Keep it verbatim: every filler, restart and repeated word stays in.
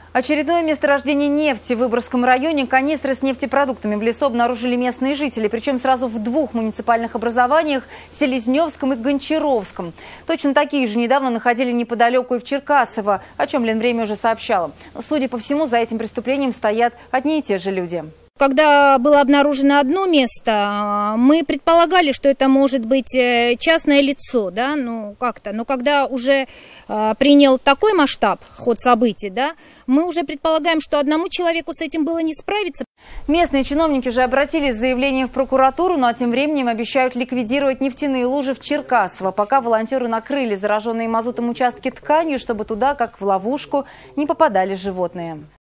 Очередное месторождение нефти в Выборгском районе. Канистры с нефтепродуктами в лесу обнаружили местные жители. Причем сразу в двух муниципальных образованиях – Селезневском и Гончаровском. Точно такие же недавно находили неподалеку и в Черкасово, о чем Ленвремя уже сообщала. Но, судя по всему, за этим преступлением стоят одни и те же люди. Когда было обнаружено одно место, мы предполагали, что это может быть частное лицо, да, ну как-то. Но когда уже э, принял такой масштаб ход событий, да, мы уже предполагаем, что одному человеку с этим было не справиться. Местные чиновники же обратились с заявлением в прокуратуру, но тем временем обещают ликвидировать нефтяные лужи в Черкасово, пока волонтеры накрыли зараженные мазутом участки тканью, чтобы туда, как в ловушку, не попадали животные.